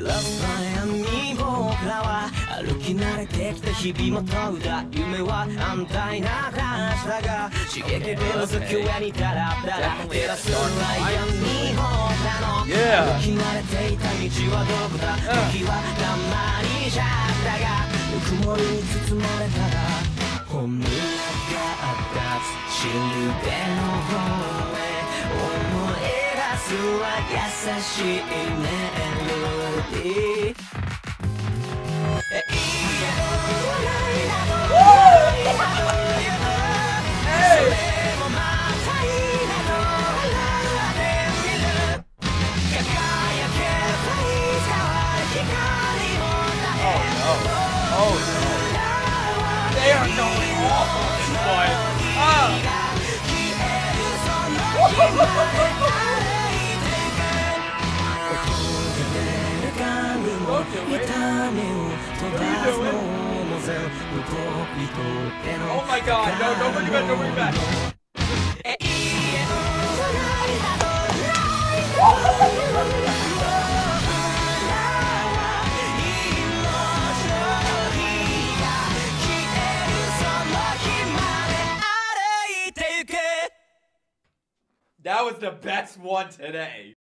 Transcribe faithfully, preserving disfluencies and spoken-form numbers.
照らす悩み僕らは歩き慣れてきた日々も問うた夢は安泰な話だが刺激出る月上にたらったら照らす悩み僕らの歩き慣れていた道はどこだ時はたまにじゃったがぬくもりに包まれたら本音があったシルベの方へ思い出すは優しいメロディー They are going off on this one. Ah. Oh my god, no, don't bring it back, don't bring it back. That was the best one today.